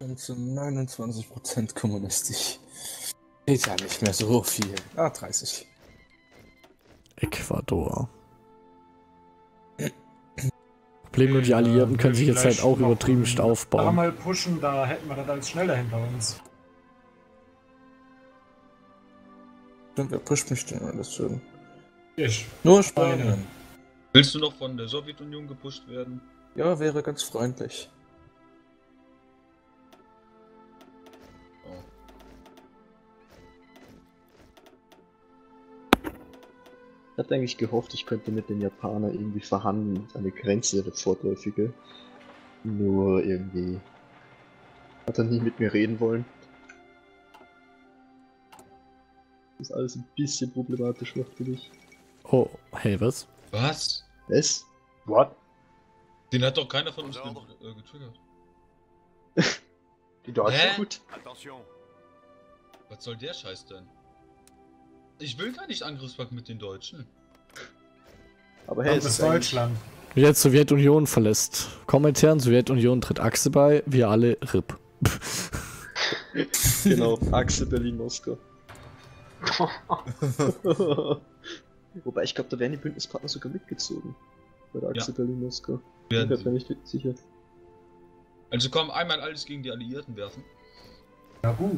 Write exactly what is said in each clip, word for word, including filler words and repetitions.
sind zu neunundzwanzig Prozent kommunistisch. Geht ja nicht mehr so viel. Ah, dreißig. Ecuador. Problem nur, die Alliierten können sich jetzt halt auch übertrieben aufbauen. Da mal pushen, da hätten wir das alles schneller hinter uns. Stimmt, wer pusht mich denn alles schön? Ich. Nur Spanien. Willst du noch von der Sowjetunion gepusht werden? Ja, wäre ganz freundlich. Oh. Ich hatte eigentlich gehofft, ich könnte mit den Japanern irgendwie verhandeln, eine Grenze, eine fortläufige. Nur irgendwie hat er nie mit mir reden wollen. Das ist alles ein bisschen problematisch macht für dich. Oh, hey, was? Was? Was? What? Den hat doch keiner von uns ge äh, getriggert. Die Deutschen? Hä? Gut. Was soll der Scheiß denn? Ich will gar nicht Angriffspakt mit den Deutschen. Aber hey, Das es ist ist eigentlich- Deutschland. Wie jetzt Sowjetunion verlässt. Kommentaren, Sowjetunion tritt Achse bei, wir alle R I P. Genau, Achse Berlin-Moskau. Wobei, ich glaube, da wären die Bündnispartner sogar mitgezogen. Bei der Achse Ja. Berlin-Moskau. Ich Werden bin sie. mir nicht sicher. Also komm, einmal alles gegen die Alliierten werfen. Ja gut.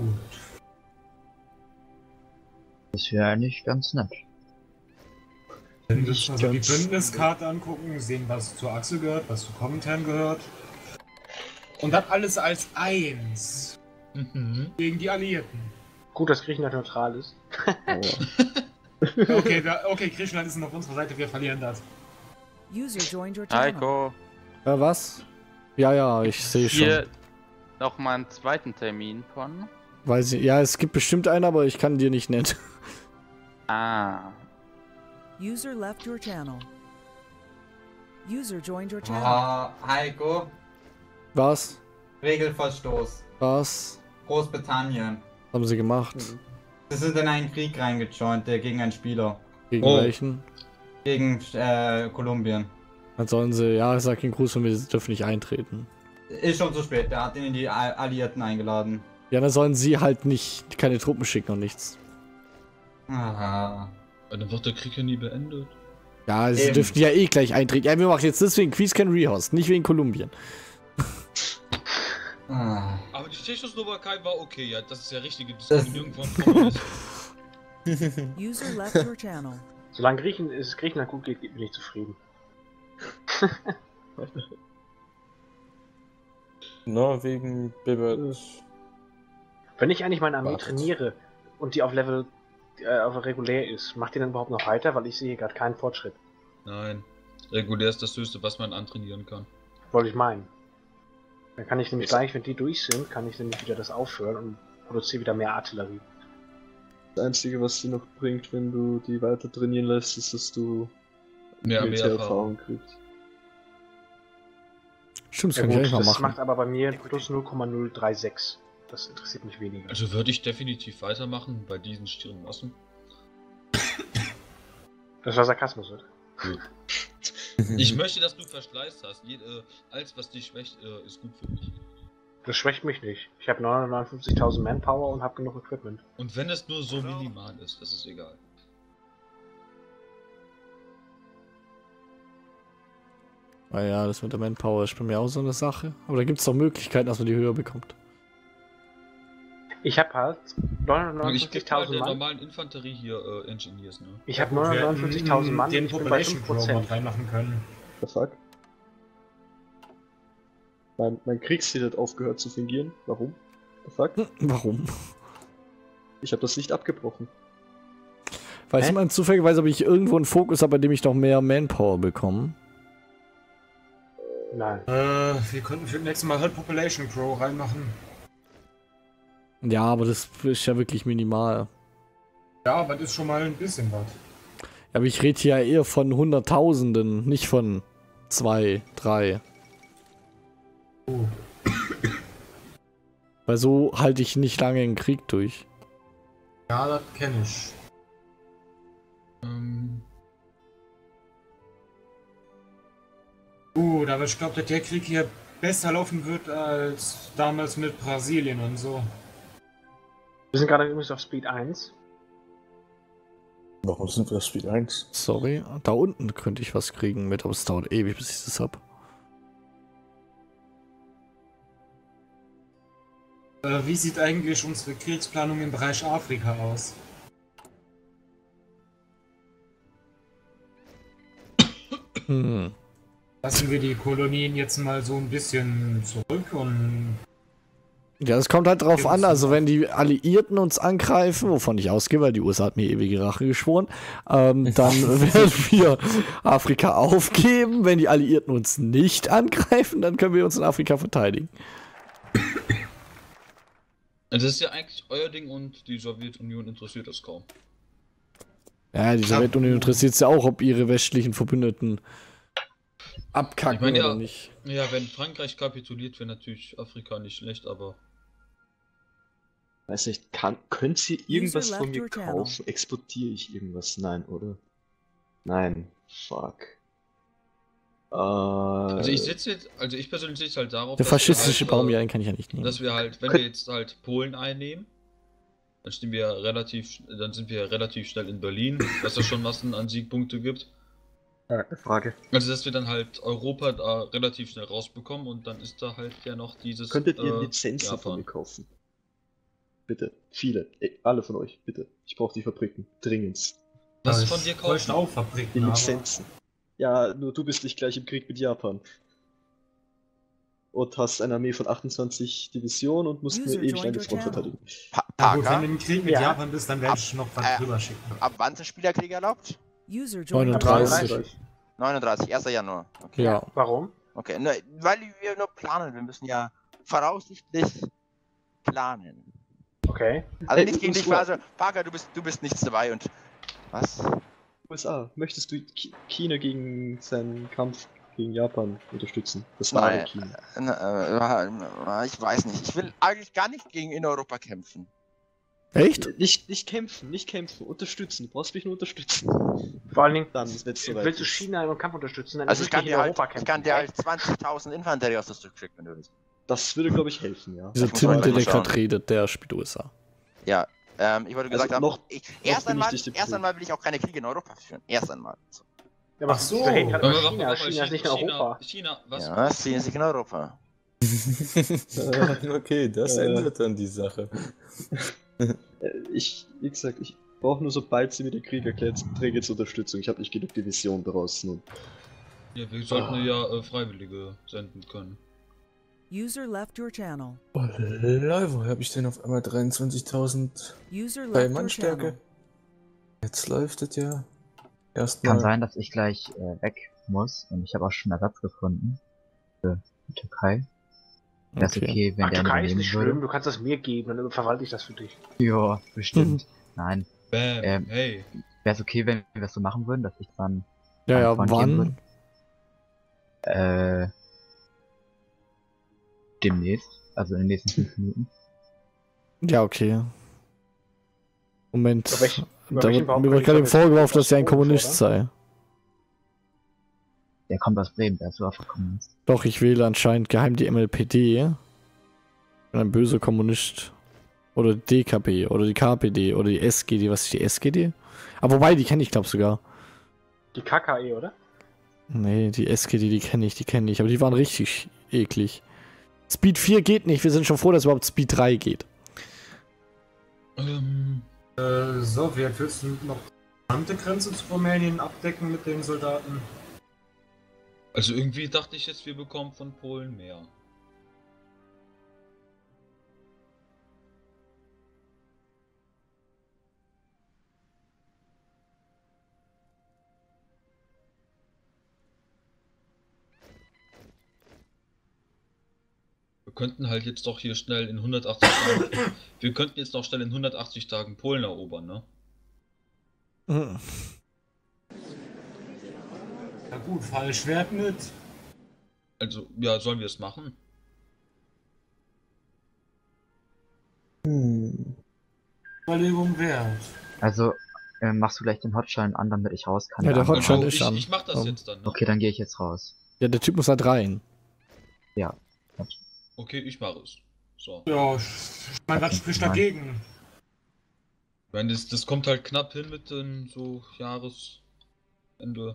Das wäre eigentlich ganz nett. Wenn wir uns also die ganz- Bündniskarte angucken, sehen, was zur Achse gehört, was zu Komintern gehört. Und das alles als eins Mhm. gegen die Alliierten. Gut, dass Griechenland neutral ist. Okay, da, okay, Griechenland ist auf unserer Seite, wir verlieren das. User joined your channel. Heiko, Ja, was? Ja, ja, ich sehe schon. hier noch mal einen zweiten Termin von. Weiß ich, ja, es gibt bestimmt einen, aber ich kann dir nicht nennen. Ah. User left your channel. User joined your channel. Ah, Heiko, Was? Regelverstoß. Was? Großbritannien. Was haben sie gemacht? Sie sind in einen Krieg reingejoint, der gegen einen Spieler. Gegen Oh. welchen? Gegen äh, Kolumbien. Dann sollen sie, ja, sag den Gruß von mir, sie dürfen nicht eintreten. Ist schon zu spät, der hat ihn in die A- Alliierten eingeladen. Ja, dann sollen sie halt nicht, keine Truppen schicken und nichts. Aha. Dann wird der Krieg ja nie beendet. Ja, sie Eben. dürfen ja eh gleich eintreten. Ja, wir machen jetzt deswegen Quiz kein Rehouse, nicht wegen Kolumbien. Ah. Aber die Tschechoslowakei war okay, ja, das ist ja richtige Diskriminierung von Kommunisten. User left your channel. Solange Griechen, es Griechenland gut geht, bin ich zufrieden. Norwegen bibbert. Wenn ich eigentlich meine Armee Wartet. trainiere und die auf Level äh, auf regulär ist, macht die dann überhaupt noch weiter? Weil ich sehe hier gerade keinen Fortschritt. Nein. Regulär ist das Höchste, was man antrainieren kann. Wollte ich meinen. Dann kann ich nämlich gleich, wenn die durch sind, kann ich nämlich wieder das aufhören und produziere wieder mehr Artillerie. Das Einzige, was sie noch bringt, wenn du die weiter trainieren lässt, ist, dass du Mehr, mehr Militärerfahrung Erfahrung. kriegst. Stimmt, das Ja kann ich gut, eigentlich mal das machen. macht aber bei mir plus null Komma null drei sechs. Das interessiert mich weniger. Also würde ich definitiv weitermachen bei diesen stieren Massen. Das war Sarkasmus, oder? Ich möchte, dass du Verschleiß hast. Jed äh, alles, was dich schwächt, äh, ist gut für mich. Das schwächt mich nicht. Ich habe neunhundertneunundfünfzigtausend Manpower und habe genug Equipment. Und wenn es nur so minimal ist, das ist egal. Ah ja, das mit der Manpower ist bei mir auch so eine Sache. Aber da gibt es doch Möglichkeiten, dass man die höher bekommt. Ich habe halt Ich gebe mal neunhundertneunundfünfzigtausend der Mann. normalen Infanterie hier äh, Engineers, ne? Ich habe Wir hätten neunhundertneunundfünfzigtausend Mann. Den Ich bin bei Population fünf Pro Prozent. mit reinmachen können. The fuck? Mein, mein Kriegsziel hat aufgehört zu fingieren. Warum? The fuck? Hm, warum? Ich habe das nicht abgebrochen. Weiß Hä? jemand zufälligerweise, ob ich irgendwo einen Fokus habe, bei dem ich noch mehr Manpower bekomme? Nein. Äh, wir könnten für das nächste Mal halt Population Pro reinmachen. Ja, aber das ist ja wirklich minimal. Ja, aber das ist schon mal ein bisschen was. Ja, aber ich rede hier ja eher von Hunderttausenden, nicht von zwei, drei. Oh. Weil so halte ich nicht lange einen Krieg durch. Ja, das kenne ich. Ähm, Uh, aber ich glaube, der Krieg hier besser laufen wird als damals mit Brasilien und so. Wir sind gerade übrigens auf Speed eins. Warum sind wir auf Speed eins? Sorry, da unten könnte ich was kriegen mit, aber es dauert ewig, bis ich das hab. Äh, wie sieht eigentlich unsere Kriegsplanung im Bereich Afrika aus? Hm. Lassen wir die Kolonien jetzt mal so ein bisschen zurück und... Ja, es kommt halt drauf an, also wenn die Alliierten uns angreifen, wovon ich ausgehe, weil die U S A hat mir ewige Rache geschworen, ähm, dann werden wir Afrika aufgeben. Wenn die Alliierten uns nicht angreifen, dann können wir uns in Afrika verteidigen. Das ist ja eigentlich euer Ding und die Sowjetunion interessiert das kaum. Ja, die Sowjetunion interessiert es ja auch, ob ihre westlichen Verbündeten abkacken Ich meine, ja, oder nicht. Ja, wenn Frankreich kapituliert, wäre natürlich Afrika nicht schlecht, aber... Weiß nicht, kann, könnt sie irgendwas User von left mir your channel. kaufen? Exportiere ich irgendwas? Nein, oder? Nein. Fuck. Äh, Also ich sitze jetzt, also ich persönlich sitze halt darauf, Der dass wir faschistische halt, Baum, äh, ja, den kann ich ja nicht nehmen. dass wir halt, wenn wir jetzt halt Polen einnehmen, dann stehen wir relativ, dann sind wir relativ schnell in Berlin, was ja schon Massen an Siegpunkte gibt. Ja, eine Frage. Also dass wir dann halt Europa da relativ schnell rausbekommen und dann ist da halt ja noch dieses. Könntet ihr äh, Lizenzen Japan. von mir kaufen? Bitte. Viele. Ey, alle von euch. Bitte. Ich brauche die Fabriken. Dringend. Was Ich von dir bräuchte kaufen? auch Fabriken, Die aber- Lizenzen. Ja, nur du bist nicht gleich im Krieg mit Japan. Und hast eine Armee von achtundzwanzig Divisionen und musst User nur ewig joined eine your Front channel. verteidigen. Pa Na gut, wenn Parker, du im Krieg mit Ja. Japan bist, dann werde Ab- ich noch was äh, drüber schicken. ab wann sind Spielerkrieg erlaubt? User joined your neununddreißig. channel. neununddreißig, erster Januar. Okay. Ja. Warum? Okay, ne, weil wir nur planen. Wir müssen ja voraussichtlich planen. Okay. Also Ey, nicht gegen U S dich, A. also Parker, du bist, du bist nichts dabei und. Was? U S A, möchtest du Chi- China gegen seinen Kampf gegen Japan unterstützen? Das wahre Nein. China. Äh, äh, ich weiß nicht. Ich will eigentlich gar nicht gegen in Europa kämpfen. Echt? Nicht, nicht kämpfen, nicht kämpfen, unterstützen. Du brauchst mich nur unterstützen. Vor allen Dingen, Dann, wenn es soweit willst du ist. China im Kampf unterstützen, dann Also ist ich kann nicht dir in halt, Europa ich kämpfen. kann dir halt zwanzigtausend Infanterie aus das Stück schicken, wenn du willst. Das würde, glaube ich, helfen, ja. Dieser Ich muss Tim, mal der gleich mal gerade schauen. redet, der spielt U S A. Ja, ähm, ich wollte Also gesagt haben, noch- ich, noch erst, bin ich einmal, nicht im erst Krieg. einmal will ich auch keine Kriege in Europa führen. Erst einmal. So. Ja, aber Ach so. wir reden gerade Warte über mal, China. warte mal, China ist nicht in China, Europa. China, was? Ja, sie sind nicht in Europa. Okay, das Äh. ändert dann die Sache. Äh, Ich, wie gesagt, ich brauche nur, sobald sie mir den Krieg erklärt, Träge zur Unterstützung. Ich habe nicht genug Divisionen draußen. Und Ja, wir sollten ja äh, Freiwillige senden können. User left your channel. Oh, lol, woher habe ich denn auf einmal dreiundzwanzigtausend User bei left your Mannstärke? channel. Jetzt läuft es ja. Erstmal. Kann sein, dass ich gleich äh, weg muss und ich habe auch schon Ersatz gefunden für die Türkei. Wäre es Okay. okay, wenn Ach, der Türkei ist übernehmen nicht würde? schlimm, du kannst das mir geben, dann verwalte ich das für dich. Ja, bestimmt. Nein. Bam, Ähm, hey. Wäre es okay, wenn wir das so machen würden, dass ich dann Ja, einen ja, Freund geben wann? würde? Äh, demnächst, also in den nächsten fünf Minuten. Ja, okay. Moment. Über welchen- über Da welchen wird, Baum mir kann wird ich gerade damit vorgeworfen, dass er ein was Kommunist fordern? sei. Der kommt aus Bremen, der ist so aufgekommen. Doch, ich wähle anscheinend geheim die M L P D. Bin ein böser Kommunist. Oder D K P. Oder die K P D. Oder die S G D. Was ist die S G D? Aber wobei, die kenne ich, glaube sogar. Die K K E, oder? Nee, die S G D, die kenne ich, die kenne ich. Aber die waren richtig eklig. Speed vier geht nicht. Wir sind schon froh, dass überhaupt Speed drei geht. Ähm, Äh, so, wie willst du noch die gesamte Grenze zu Rumänien abdecken mit den Soldaten? also irgendwie dachte ich jetzt, wir bekommen von Polen mehr. Wir könnten halt jetzt doch hier schnell in hundertachtzig Tagen. Wir könnten jetzt noch schnell in hundertachtzig Tagen Polen erobern, ne? Hm. Na gut, fall Schwert mit. Also, ja, sollen wir es machen? Hm. Überlegung wert. Also, äh, machst du gleich den Hotshine an, damit ich raus kann? Ja, der Dann- Hotshine Also, ist ich, an. ich mach das Um. jetzt dann, ne? Okay, dann gehe ich jetzt raus. Ja, der Typ muss halt rein. Ja, Okay, ich mache es. So. Ja, ich meine, was spricht dagegen? Ich meine, das, das kommt halt knapp hin mit dem so Jahresende.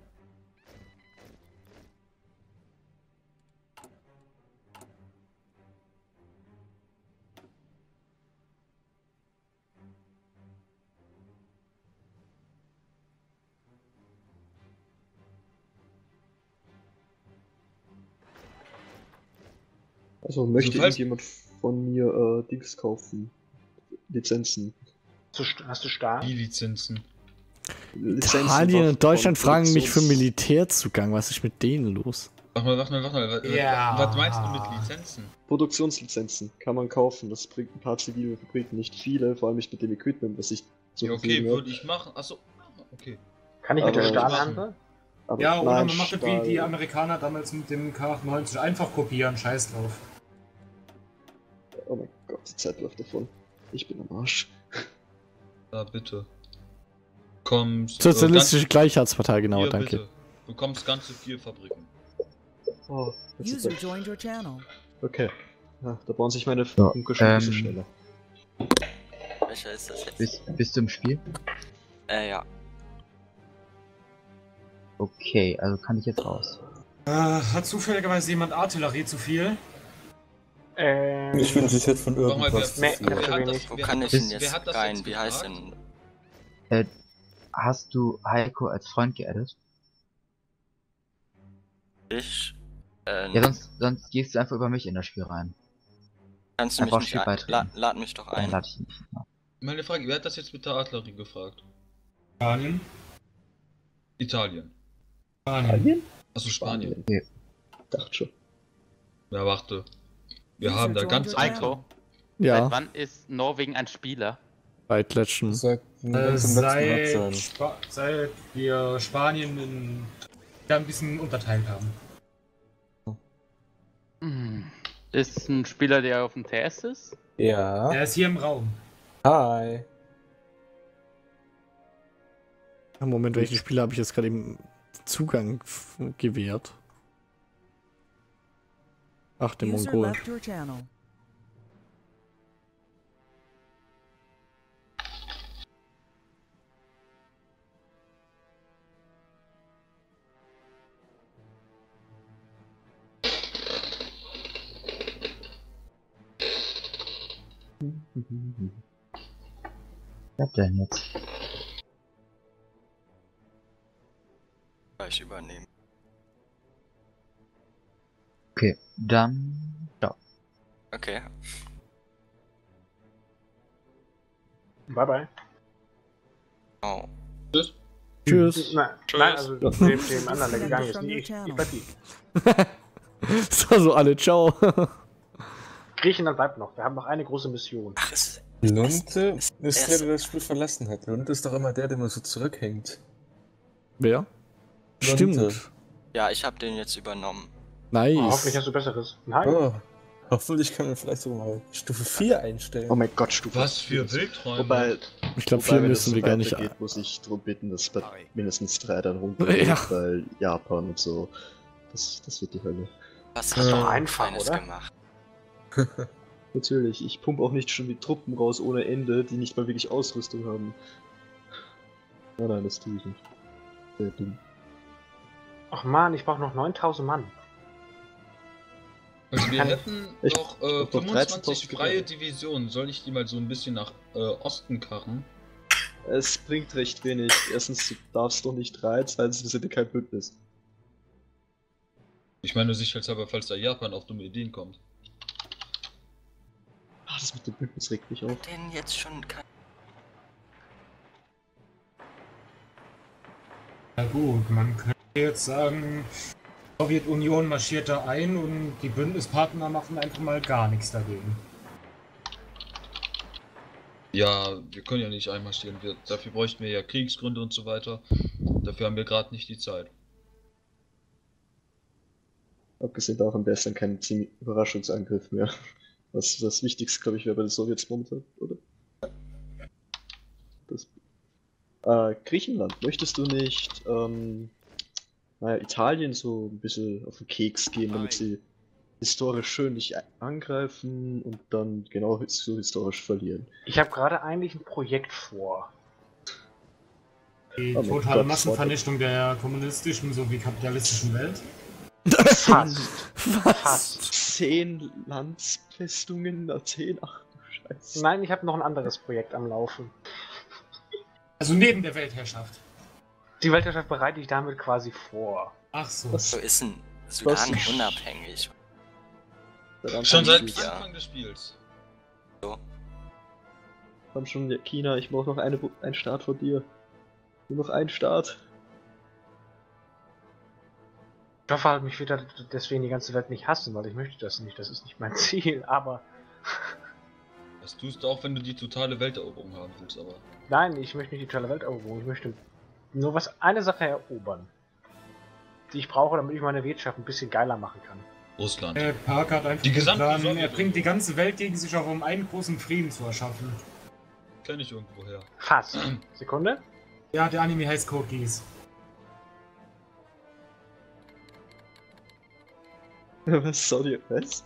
Also möchte falls- irgendjemand von mir äh, Dings kaufen? Lizenzen. Hast du, St- hast du Stahl? Die Lizenzen. Lizenzen Italien von- und Deutschland von fragen mich für Produktions- Militärzugang. Was ist mit denen los? Warte mal, warte mal, warte mal. Was, Ja. was meinst du mit Lizenzen? Produktionslizenzen kann man kaufen. Das bringt ein paar zivile Fabriken, nicht viele, vor allem nicht mit dem Equipment, das ich zur Ja, okay, Verfügung würde habe. ich machen. Achso, okay. Kann ich mit der Aber- Stahl handeln? Aber Ja, oder nein, man macht es wie Stahl- die Amerikaner damals mit dem K achtundneunzig. Einfach kopieren, scheiß drauf. Oh mein Gott, die Zeit läuft davon. Ich bin am Arsch. Da bitte. Kommst. Sozialistische Gleichheitspartei, genau, Hier, danke. bitte. Du bekommst ganze vier Fabriken. Oh, jetzt ist User er- joined your channel. Okay. Ja, da bauen sich meine So, Funken schon ein bisschen ähm, schneller. Welcher ist das jetzt? Bist, bist du im Spiel? Äh, ja. Okay, also kann ich jetzt raus. Äh, hat zufälligerweise jemand Artillerie zu viel? Ähm, Ich wünsche, ich hätte von Sag mal, irgendwas wer, Nee, zu wer, viel. ich hat will das, nicht. Wo wer, kann ich Wer denn jetzt hat das rein? jetzt Wie heißt gefragt? denn? Äh, hast du Heiko als Freund geaddet? Ich? Äh, Ja, sonst, sonst gehst du einfach über mich in das Spiel rein. kannst du einfach mich nicht Spiel ein... beitreten. La lad mich doch Dann ein. lade ich ihn nicht. Ja. Meine Frage, wer hat das jetzt mit der Artillerie gefragt? Spanien? Italien. Spanien? Achso, Spanien. Okay. Dachte schon. Ja, warte. Wir User haben da joined ganz. your channel. Eiko, seit Ja, wann ist Norwegen ein Spieler? seit letztem. Seit Äh, ganz im letzten Monat seit, sein. Spa seit wir Spanien in, ja, ein bisschen unterteilt haben. Hm. Ist ein Spieler, der auf dem T S ist? Ja. Er ist hier im Raum. Hi. Im Moment, welchen Spieler habe ich jetzt gerade eben Zugang f- gewährt? Ach, dem User Mongol. left your channel. Wer hat denn jetzt? Gleich übernehmen. Okay, dann. Ja. Okay. Bye bye. Oh. Tschüss. Tschüss. Nein, nein, also dem, dem anderen, der gegangen ist, nie ich. Ich bleib hier. So, so alle, ciao. Griechenland bleibt noch. Wir haben noch eine große Mission. Ach, es, Lunte es- ist es- der, der das Spiel verlassen hat. Lunte ist doch immer der, der immer so zurückhängt. Wer? Lunte. Stimmt. ja, ich habe den jetzt übernommen. Nice. Oh, hoffentlich hast du Besseres. Nein? Oh. Hoffentlich können wir vielleicht sogar mal Stufe vier einstellen. Oh mein Gott, Stufe. Was für Wildträume. Wobei, Ich glaube, wobei, vier wenn das müssen so wir gar nicht. weitergeht, muss ich darum bitten, dass bei mindestens drei dann runtergeht, Ja. weil Japan und so. Das, das wird die Hölle. Was Das hast ist du doch denn einfach, Feines oder? gemacht? Natürlich, ich pumpe auch nicht schon die Truppen raus ohne Ende, die nicht mal wirklich Ausrüstung haben. Nein, nein, das tue ich nicht. Sehr dumm. Ach man, ich brauche noch neuntausend Mann. Also wir Kann- hätten Ich- noch äh, ich hab doch fünfundzwanzig dreizehntausend freie Gewehre. Divisionen. Soll ich die mal so ein bisschen nach äh, Osten karren? Es bringt recht wenig. Erstens, du darfst doch nicht rein, zweitens, wir sind ja kein Bündnis. Ich meine sicherheitshalber, falls da Japan auf dumme Ideen kommt. Ah, das mit dem Bündnis regt mich auf. Den jetzt schon kein... Na gut, man könnte jetzt sagen, die Sowjetunion marschiert da ein und die Bündnispartner machen einfach mal gar nichts dagegen. Ja, wir können ja nicht einmarschieren. Wir, dafür bräuchten wir ja Kriegsgründe und so weiter. Dafür haben wir gerade nicht die Zeit. Abgesehen davon wäre es dann kein ziemlich Überraschungsangriff mehr. Was das Wichtigste, glaube ich, wäre bei den Sowjets momentan, oder? Das. Äh, Griechenland, möchtest du nicht, ähm, naja, Italien so ein bisschen auf den Keks gehen, damit sie historisch schön nicht angreifen und dann genau so historisch verlieren. Ich habe gerade eigentlich ein Projekt vor. Die Oh mein totale Gott, Massenvernichtung der kommunistischen sowie kapitalistischen Welt. Fast. Fast. Zehn Landsfestungen, na zehn, ach du Scheiße. Nein, ich habe noch ein anderes Projekt am Laufen. Also neben der Weltherrschaft. Die Weltherrschaft bereite ich damit quasi vor. Ach so. Was? So ist ein Sudan Was? unabhängig. Schon seit Ja. Anfang des Spiels. So. Komm schon, China, ich brauche noch eine, einen Staat von dir. Nur noch einen Staat. Ich hoffe halt, mich wird deswegen die ganze Welt nicht hassen, weil ich möchte das nicht. Das ist nicht mein Ziel, aber... Das tust du auch, wenn du die totale Welteroberung haben willst, aber... Nein, ich möchte nicht die totale Welt erobern. Ich möchte nur was, eine Sache erobern, die ich brauche, damit ich meine Wirtschaft ein bisschen geiler machen kann. Russland. Der Park hat einfach Die den gesamte Plan, er Sowjetunion. bringt die ganze Welt gegen sich auf, um einen großen Frieden zu erschaffen. Kenn ich irgendwo her. Fast. Sekunde. Ja, der Anime heißt Code Geass. Was soll ihr? Was?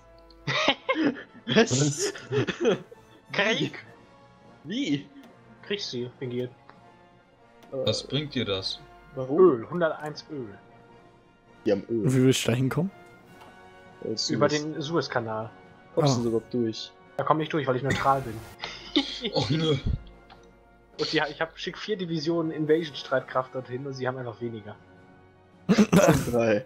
Was? Krieg! Wie? Kriegsziel, fingiert. Was bringt dir das? Warum? Öl, hunderteins Öl. Die haben Öl. Wie willst du da hinkommen? Äh, Suez. Über den Suezkanal. Kommst Ah. du überhaupt durch? Da komme ich durch, weil ich neutral bin. Oh nö. Und ja, ich habe schick vier Divisionen Invasion-Streitkraft dorthin und sie haben einfach weniger. Drei.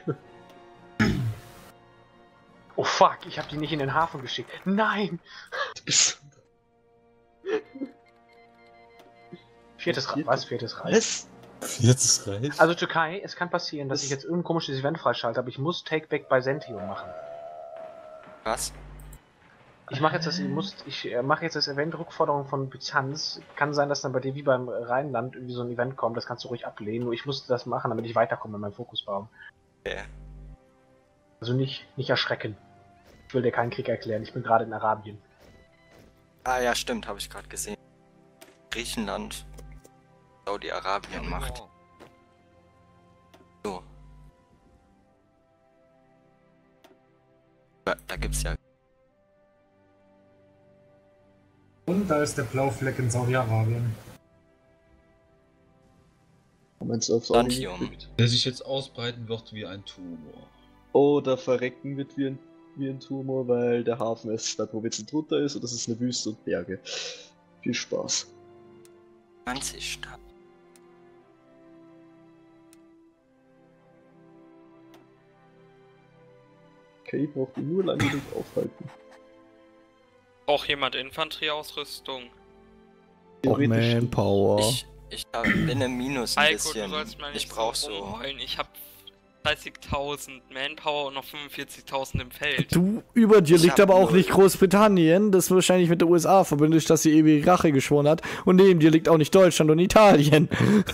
Oh fuck, ich habe die nicht in den Hafen geschickt. Nein! Du bist... Viertes Reich. Was? Viertes Reich? Was? Viertes Reich? Also Türkei, es kann passieren, dass Das- ich jetzt irgendein komisches Event freischalte, aber ich muss Take Back Byzantium machen. Was? Ich mache jetzt das, ich muss, ich äh, mache jetzt das Event Rückforderung von Byzanz. Kann sein, dass dann bei dir wie beim Rheinland irgendwie so ein Event kommt, das kannst du ruhig ablehnen, nur ich muss das machen, damit ich weiterkomme in meinem Fokusbaum. Okay. Also nicht, nicht erschrecken. Ich will dir keinen Krieg erklären, ich bin gerade in Arabien. Ah ja, stimmt, habe ich gerade gesehen. Griechenland, Saudi-Arabien macht. So. Da, da gibt's ja. Und da ist der Blaufleck in Saudi-Arabien. Meinst du aufs Dantium. Auge gekriegt? Der sich jetzt ausbreiten wird wie ein Tumor. Oder verrecken wird wie ein, wie ein Tumor, weil der Hafen ist, da wo jetzt drunter ist, und das ist eine Wüste und Berge. Viel Spaß. zwanzig Staaten. Okay, braucht ihn nur lange genug aufhalten. Braucht jemand Infanterieausrüstung? Oh, Theoretisch Manpower. Ich, ich hab, bin im Minus ein Heiko, du bisschen. sollst mal nicht Ich brauch so so. rumheulen. Ich hab dreißigtausend Manpower und noch fünfundvierzigtausend im Feld. Du, über dir Ich liegt hab aber auch null. nicht Großbritannien, das wahrscheinlich mit der U S A verbündet, dass sie ewige Rache geschworen hat. Und neben dir liegt auch nicht Deutschland und Italien.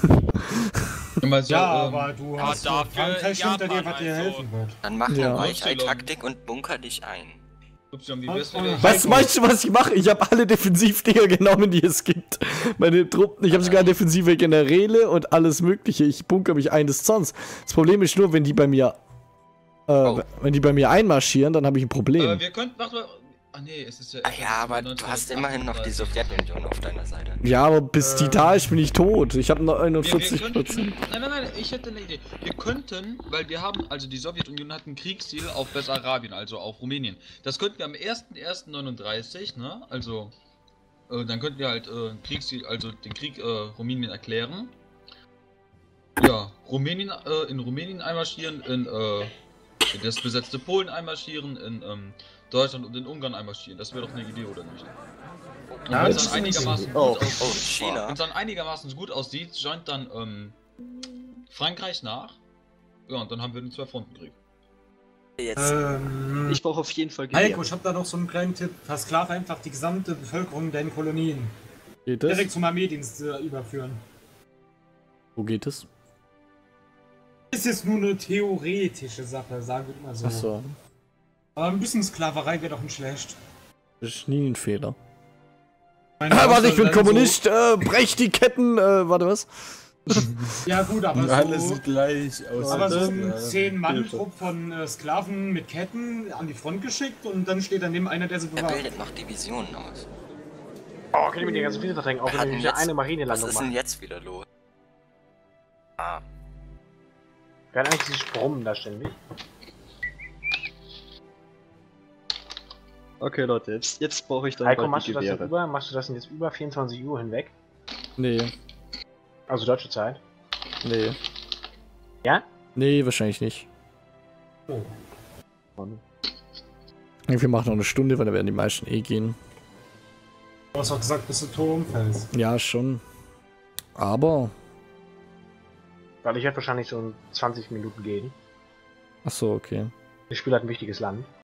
Immer so, Ja, ähm, aber du aber hast dafür Frankreich hinter dir, Japan was dir also. helfen wird. Dann mach Ja. eine Weichei-Taktik und bunker dich ein. Y, wie Was? wär's mit der- Was meinst du, was ich mache? Ich habe alle Defensivdinger genommen, die es gibt. Meine Truppen, ich habe sogar defensive Generäle und alles mögliche. Ich bunker mich ein des Zorns. Das Problem ist nur, wenn die bei mir äh, Oh. wenn die bei mir einmarschieren, dann habe ich ein Problem. Äh, wir könnten, warte mal. Ah nee, es ist ja. Ah ja, aber du hast immerhin noch die Sowjetunion auf deiner Seite. Ja, aber bis die da ist, bin ich tot. Ich habe noch Wir, wir einundvierzig könnten, Prozent. nein, nein, nein, ich hätte eine Idee. Wir könnten, weil wir haben, also die Sowjetunion hat ein Kriegsziel auf Bessarabien, also auf Rumänien. Das könnten wir am ersten ersten neununddreißig, ne, also, äh, dann könnten wir halt äh, ein Kriegsziel, also den Krieg äh, Rumänien erklären. Ja, Rumänien, äh, in Rumänien einmarschieren, in, äh, in das besetzte Polen einmarschieren, in, ähm, Deutschland und in Ungarn einmarschieren. Das wäre doch eine Idee, oder nicht? Und Ja, wenn das es dann ist einigermaßen gut Oh, aussieht, oh, China. wenn es dann einigermaßen gut aussieht, joint dann ähm, Frankreich nach. Ja, und dann haben wir den Zwei-Fronten-Krieg. Jetzt. Ähm, Ich brauche auf jeden Fall Heiko, Gewehre. ich hab da noch so einen kleinen Tipp. Versklave einfach die gesamte Bevölkerung deiner Kolonien. Geht Direkt das? zum Armeedienst äh, überführen. Wo geht es? Ist jetzt nur eine theoretische Sache, sagen wir immer so. Achso. Aber ein bisschen Sklaverei wäre doch nicht schlecht. Das ist nie ein Fehler. Meine Ah, warte, ich bin Außer dann Kommunist, äh, brech die Ketten, äh, warte, was? Ja gut, aber Alle so, sind gleich aus. aber so ein Sklaven. zehn-Mann-Trupp von äh, Sklaven mit Ketten an die Front geschickt und dann steht daneben einer, der sie Er bewahrt. bildet noch Divisionen aus. Oh, kann ich mir die ganze Fliese verdrängen, auch Wer hat wenn denn ich wieder jetzt- eine Was Marinelandung ist denn mache. jetzt wieder los? Ah, Wer hat eigentlich dieses Brummen da ständig? Okay, Leute, jetzt, jetzt brauche ich dann Heiko, bald machst die du das denn Gewehre. über? Machst du das denn jetzt über vierundzwanzig Uhr hinweg? Nee, Also deutsche Zeit? nee. Ja? Nee, wahrscheinlich nicht. Oh. Wir machen noch eine Stunde, weil da werden die meisten eh gehen. Du hast doch gesagt, bis du tot umfällst. Ja, schon. Aber. Weil ich werde wahrscheinlich so in zwanzig Minuten gehen. Ach so, okay. Das Spiel hat ein wichtiges Land.